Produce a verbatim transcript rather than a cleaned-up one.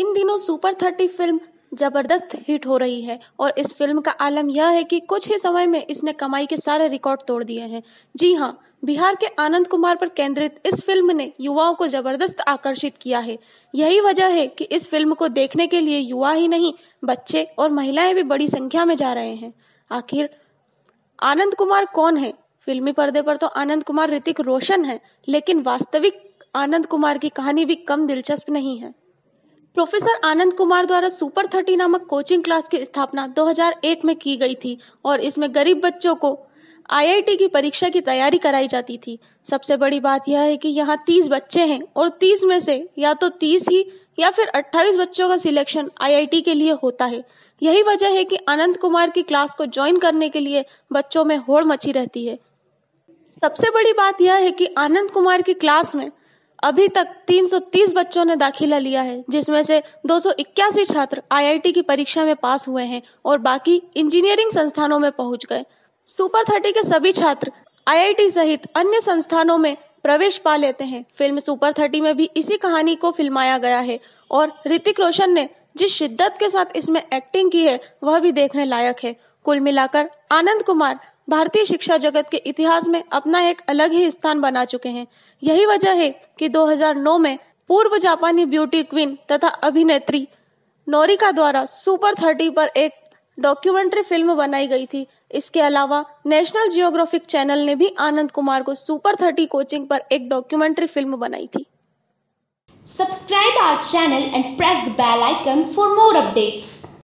इन दिनों super thirty film जबरदस्त hit हो रही है और इस फिल्म का आलम यह है कि कुछ ही समय में इसने कमाई के सारे रिकॉर्ड तोड़ दिए हैं। जी हाँ, बिहार के आनंद कुमार पर केंद्रित इस फिल्म ने युवाओं को जबरदस्त आकर्षित किया है। यही वजह है कि इस फिल्म को देखने के लिए युवा ही नहीं, बच्चे और महिलाएं भी बड़ी संख्या में जा रहे हैं। आखिर आनंद कुमार कौन है? फिल्मी पर्दे पर तो आनंद कुमार ऋतिक रोशन है, लेकिन वास्तविक आनंद कुमार की कहानी भी कम दिलचस्प नहीं है। प्रोफेसर आनंद कुमार द्वारा सुपर थर्टी नामक कोचिंग क्लास की स्थापना दो हज़ार एक में की गई थी और इसमें गरीब बच्चों को आई आई टी की परीक्षा की तैयारी कराई जाती थी। सबसे बड़ी बात यह है कि यहाँ तीस बच्चे हैं और तीस में से या तो तीस ही या फिर अट्ठाईस बच्चों का सिलेक्शन आई आई टी के लिए होता है। यही वजह है कि आनंद कुमार की क्लास को ज्वाइन करने के लिए बच्चों में होड़ मची रहती है। सबसे बड़ी बात यह है कि आनंद कुमार की क्लास में अभी तक तीन सौ तीस बच्चों ने दाखिला लिया है, जिसमें से दो सौ इक्यासी छात्र आई आई टी की परीक्षा में पास हुए हैं और बाकी इंजीनियरिंग संस्थानों में पहुंच गए। सुपर थर्टी के सभी छात्र आई आई टी सहित अन्य संस्थानों में प्रवेश पा लेते हैं। फिल्म सुपर थर्टी में भी इसी कहानी को फिल्माया गया है और ऋतिक रोशन ने जिस शिद्दत के साथ इसमें एक्टिंग की है वह भी देखने लायक है। कुल मिलाकर आनंद कुमार भारतीय शिक्षा जगत के इतिहास में अपना एक अलग ही स्थान बना चुके हैं। यही वजह है कि दो हज़ार नौ में पूर्व जापानी ब्यूटी क्वीन तथा अभिनेत्री नोरिका द्वारा सुपर थर्टी पर एक डॉक्यूमेंट्री फिल्म बनाई गई थी। इसके अलावा नेशनल जियोग्राफिक चैनल ने भी आनंद कुमार को सुपर थर्टी कोचिंग पर एक डॉक्यूमेंट्री फिल्म बनाई थी। Subscribe our channel and press the bell icon for more updates.